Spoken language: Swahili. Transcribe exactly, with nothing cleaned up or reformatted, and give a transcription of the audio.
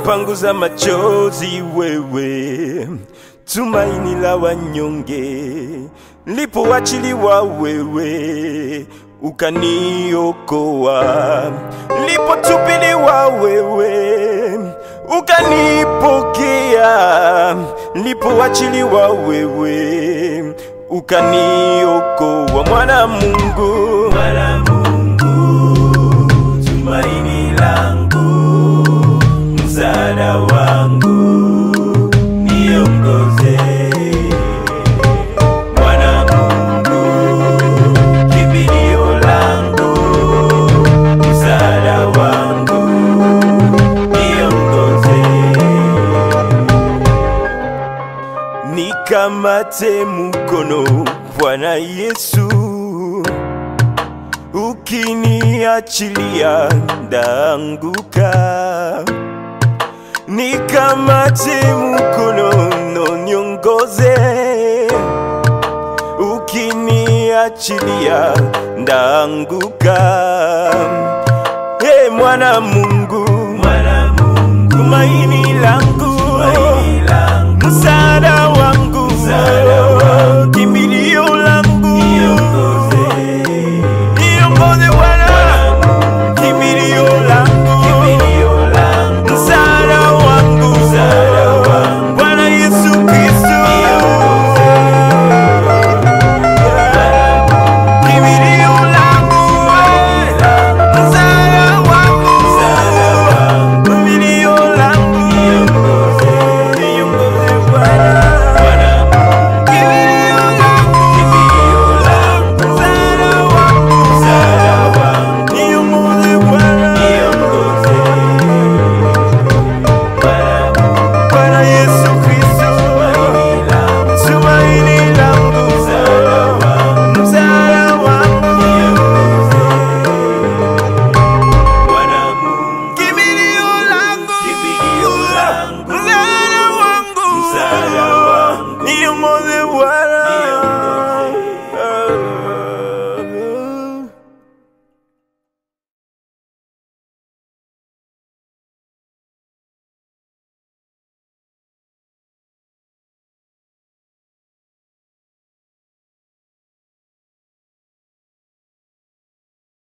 panguza machozi wewe, tumaini la wanyonge. Nilipoachiliwa wewe, ukaniokoa. Nilipotupiliwa wewe, ukanipokea. Nilipoachiliwa wewe, ukaniokoa. Mwana Mungu, mwana Mungu, tumaini langu, msaada wangu, niongoze. Mwana Mungu, kimbilio langu, msaada wangu, niongoze. Nikamate mkono Bwana Yesu, ukiniachilia ndaanguka. Nikamate mkono niongoze, ukiniachilia ndaanguka.